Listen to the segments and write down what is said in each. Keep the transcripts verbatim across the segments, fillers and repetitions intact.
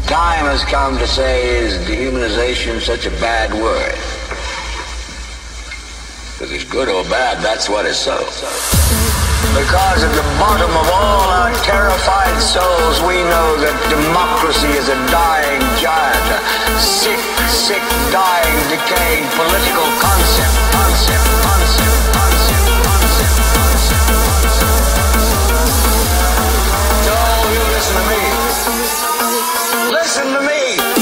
time has come to say, is dehumanization such a bad word? If it's good or bad, that's what it's so. Because at the bottom of all our terrified souls, we know that democracy is a dying giant, a sick, sick, dying, decaying political concept, concept, concept, concept, concept, concept, concept. So you listen to me. Listen to me.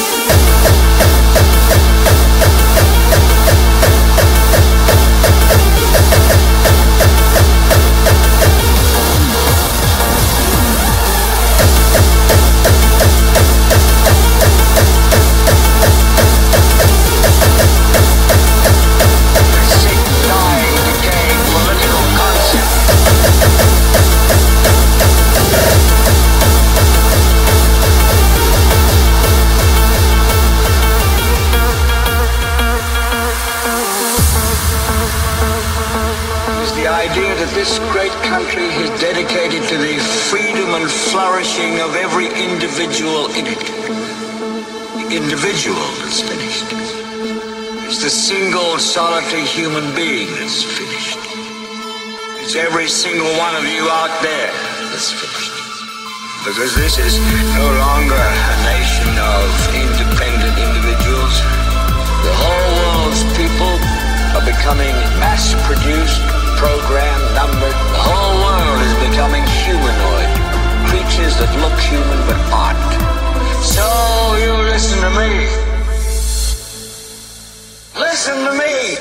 This great country is dedicated to the freedom and flourishing of every individual in it. The individual that's finished. It's the single solitary human being that's finished. It's every single one of you out there that's finished. Because this is no longer a nation of independent individuals. The whole world's people are becoming mass-produced, program numbered. The whole world is becoming humanoid. Creatures that look human but aren't. So you listen to me. Listen to me.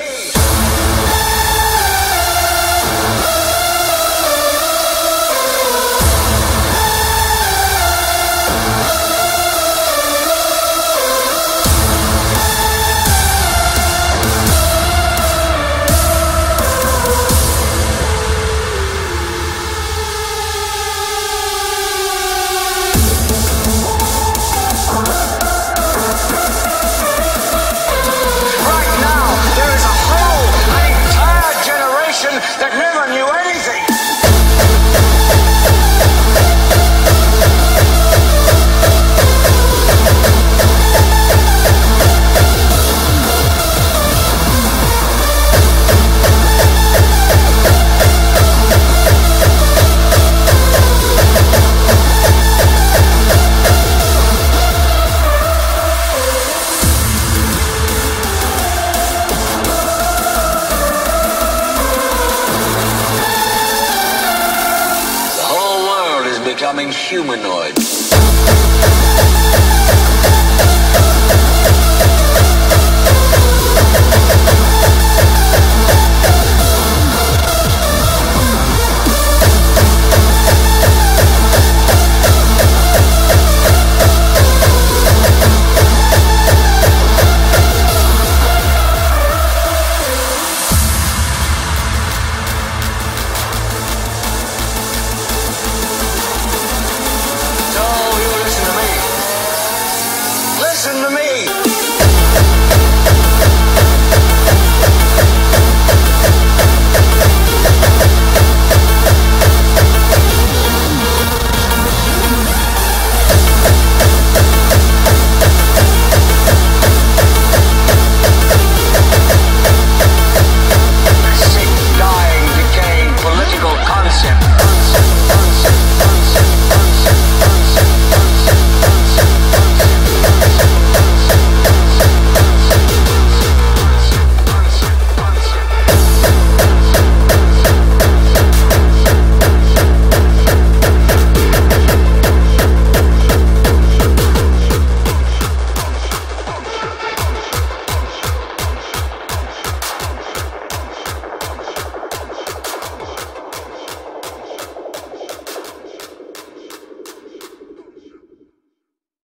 That never knew anything. Becoming humanoid.